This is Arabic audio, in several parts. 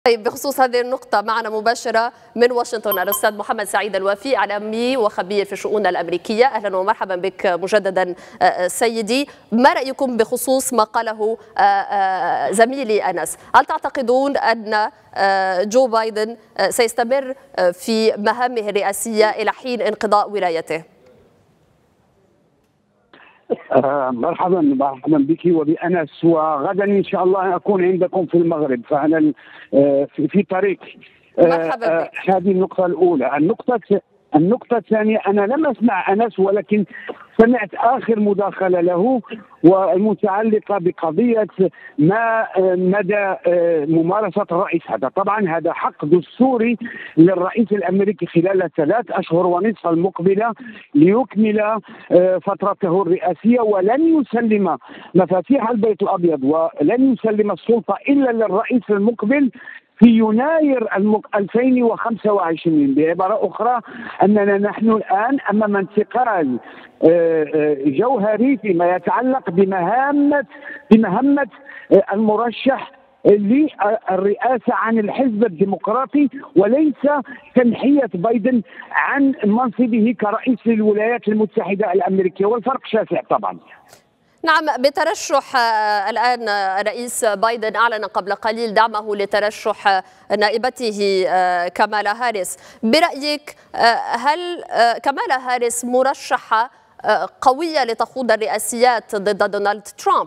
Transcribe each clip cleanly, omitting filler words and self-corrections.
طيب، بخصوص هذه النقطة معنا مباشرة من واشنطن الأستاذ محمد سعيد الوفي، إعلامي وخبير في الشؤون الأمريكية. أهلا ومرحبا بك مجددا سيدي. ما رأيكم بخصوص ما قاله زميلي أنس؟ هل تعتقدون أن جو بايدن سيستمر في مهامه الرئاسية إلى حين انقضاء ولايته؟ مرحبا بك وبأنس، وغدا إن شاء الله أكون عندكم في المغرب، فأنا في طريق. مرحبا بك. هذه النقطة الأولى. النقطة الثانية، أنا لم أسمع أنس ولكن سمعت آخر مداخلة له والمتعلقة بقضية ما مدى ممارسة الرئيس. هذا طبعا هذا حق دستوري للرئيس الأمريكي خلال 3 أشهر ونصف المقبلة ليكمل فترته الرئاسية، ولن يسلم مفاتيح البيت الأبيض ولن يسلم السلطة إلا للرئيس المقبل في يناير 2025. بعبارة أخرى أننا نحن الآن أمام انتقال جوهري فيما يتعلق بمهمة المرشح للرئاسة عن الحزب الديمقراطي، وليس تنحية بايدن عن منصبه كرئيس للولايات المتحدة الأمريكية، والفرق شاسع طبعا. نعم، بترشح الآن الرئيس بايدن أعلن قبل قليل دعمه لترشح نائبته كامالا هاريس. برأيك هل كامالا هاريس مرشحة قوية لتخوض الرئاسيات ضد دونالد ترامب؟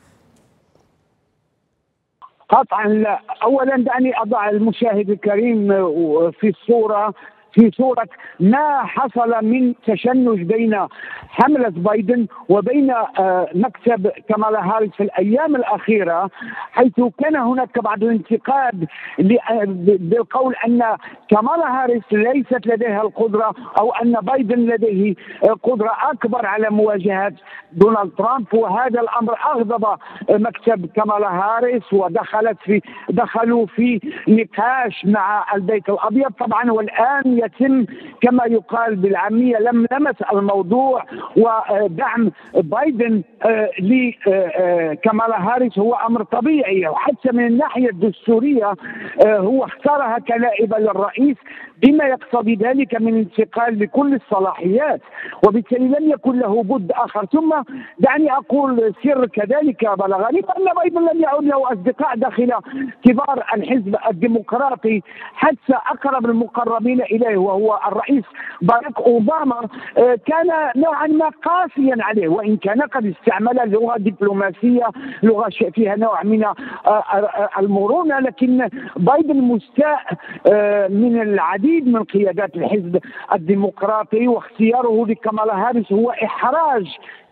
قطعا لا. أولا دعني أضع المشاهد الكريم في صورة ما حصل من تشنج بين حملة بايدن وبين مكتب كامالا هاريس في الأيام الأخيرة، حيث كان هناك بعض الانتقاد بالقول أن كامالا هاريس ليست لديها القدرة، أو أن بايدن لديه قدرة أكبر على مواجهة دونالد ترامب، وهذا الأمر أغضب مكتب كامالا هاريس ودخلوا في نقاش مع البيت الأبيض طبعا. والآن يتم كما يقال بالعامية لملمة الموضوع، ودعم بايدن لكامالا هاريس هو أمر طبيعي، وحتى من الناحية الدستورية هو اختارها كنائبة للرئيس، بما يقتضي ذلك من انتقال لكل الصلاحيات، وبالتالي لم يكن له بد آخر. ثم دعني أقول سر كذلك بلغني أن بايدن لم يعد له أصدقاء داخل كبار الحزب الديمقراطي، حتى أقرب المقربين إليه وهو الرئيس باراك أوباما كان نوعا ما قاسيا عليه، وإن كان قد استعمل لغة دبلوماسية، لغة فيها نوع من المرونة، لكن بايدن مستاء من العديد من قيادات الحزب الديمقراطي، واختياره لكامالا هاريس هو إحراج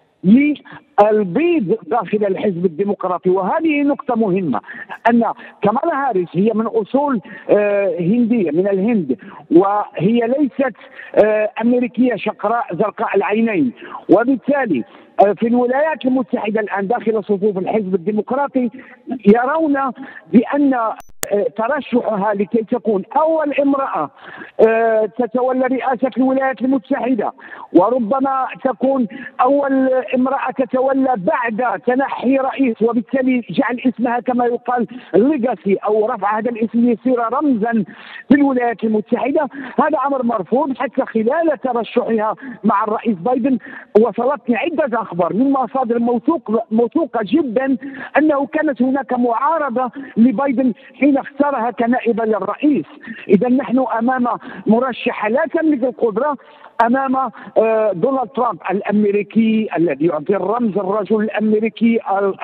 للبيض داخل الحزب الديمقراطي. وهذه نقطة مهمة، أن كامالا هاريس هي من أصول هندية من الهند، وهي ليست أمريكية شقراء زرقاء العينين، وبالتالي في الولايات المتحدة الآن داخل صفوف الحزب الديمقراطي يرون بأن ترشحها لكي تكون أول امرأة تتولى رئاسة الولايات المتحدة، وربما تكون أول امرأة تتولى بعد تنحي رئيس، وبالتالي جعل اسمها كما يقال ليجاسي، أو رفع هذا الاسم ليصير رمزا في الولايات المتحدة. هذا أمر مرفوض. حتى خلال ترشحها مع الرئيس بايدن وصلتني عدة أخبار من مصادر موثوقة جدا أنه كانت هناك معارضة لبايدن حين اختارها كنائبة للرئيس. إذا نحن أمام مرشحة لا تملك القدرة، أمام دونالد ترامب الأمريكي الذي يعطي الرمز الرجل الأمريكي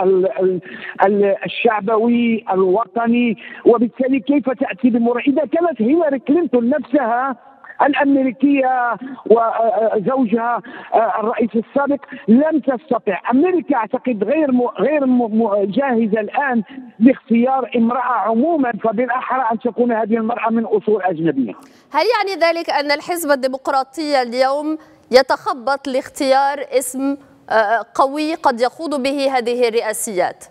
الشعبوي الوطني، وبالتالي كيف تأتي إذا كانت هيلاري كلينتون نفسها الأمريكية وزوجها الرئيس السابق لم تستطع. أمريكا أعتقد غير جاهزة الآن لاختيار امرأة عموما، فبالأحرى أن تكون هذه المرأة من أصول أجنبية. هل يعني ذلك أن الحزب الديمقراطي اليوم يتخبط لاختيار اسم قوي قد يخوض به هذه الرئاسيات؟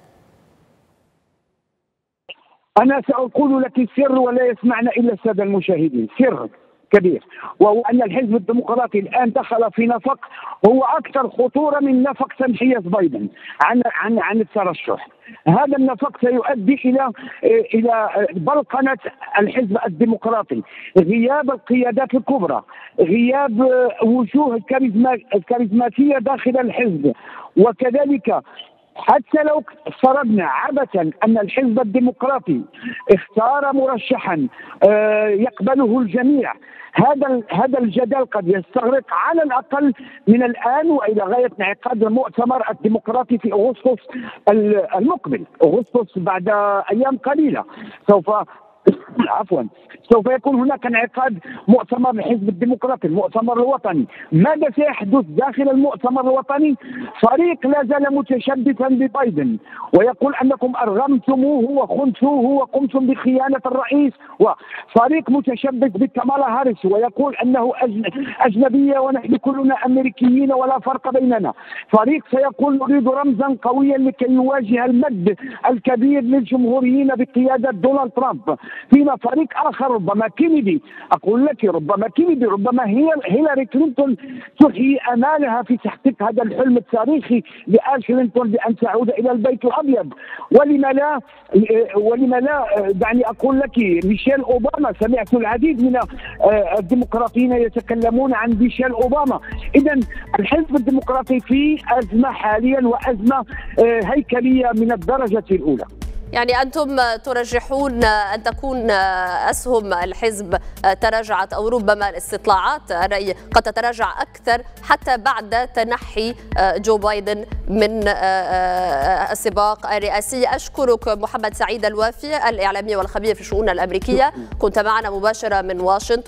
أنا سأقول لك سر ولا يسمعنا إلا السادة المشاهدين. سر كبير، وهو أن الحزب الديمقراطي الآن دخل في نفق هو أكثر خطورة من نفق تمحية بايدن عن الترشح. هذا النفق سيؤدي إلى بلقنة الحزب الديمقراطي، غياب القيادات الكبرى، غياب وجوه الكاريزماتية داخل الحزب، وكذلك حتى لو فرضنا عبثا أن الحزب الديمقراطي اختار مرشحا يقبله الجميع، هذا الجدل قد يستغرق على الأقل من الآن وإلى غاية انعقاد المؤتمر الديمقراطي في أغسطس المقبل. أغسطس بعد أيام قليلة سوف يكون هناك انعقاد مؤتمر الحزب الديمقراطي، المؤتمر الوطني. ماذا سيحدث داخل المؤتمر الوطني؟ فريق لا زال متشبثا ببايدن ويقول انكم ارغمتموه وخنتوه وقمتم بخيانه الرئيس، وفريق متشبث بكامالا هاريس ويقول انه اجنبيه ونحن كلنا امريكيين ولا فرق بيننا. فريق سيقول نريد رمزا قويا لكي يواجه المد الكبير للجمهوريين بقياده دونالد ترامب. فيما فريق اخر ربما كينيدي، اقول لك ربما هيلاري كلينتون تحيي امالها في تحقيق هذا الحلم التاريخي لآل كلينتون بان تعود الى البيت الابيض. ولما لا دعني اقول لك ميشيل اوباما، سمعت العديد من الديمقراطيين يتكلمون عن ميشيل اوباما. اذا الحزب الديمقراطي في ازمه حاليا، وازمه هيكليه من الدرجه الاولى. يعني أنتم ترجحون أن تكون أسهم الحزب تراجعت، أو ربما الاستطلاعات قد تتراجع أكثر حتى بعد تنحي جو بايدن من السباق الرئاسي. أشكرك محمد سعيد الوافي، الإعلامي والخبير في الشؤون الأمريكية، كنت معنا مباشرة من واشنطن.